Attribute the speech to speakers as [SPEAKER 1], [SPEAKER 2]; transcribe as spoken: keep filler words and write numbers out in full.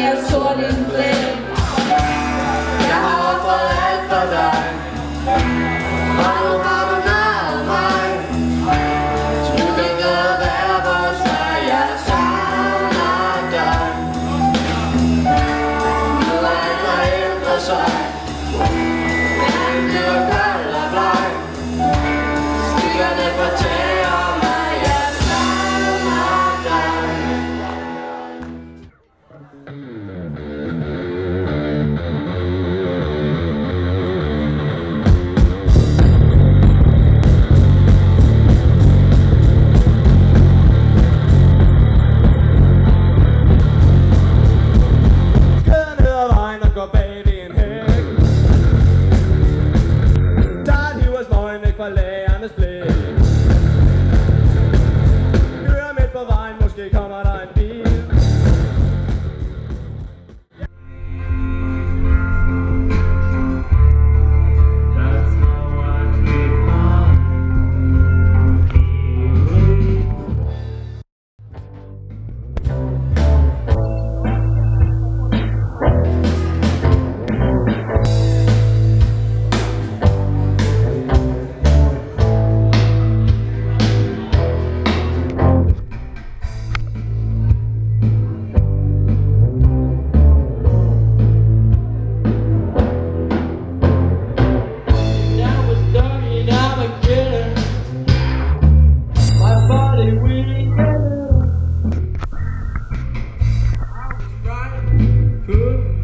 [SPEAKER 1] mere sort end blæk. Jeg har offret alt for dig, og nu har du naget mig. Du kan gøre hver vores vej, jeg savner dig. Nu er alt der ændrer sig, verden bliver kold og bleg. Skyerne fortæller mig, jeg savner dig.
[SPEAKER 2] Går bag ved en hæk. Der hiver smøgen væk fra lærernes blik. Kører midt på vejen, måske kommer der en bil.
[SPEAKER 3] Cool.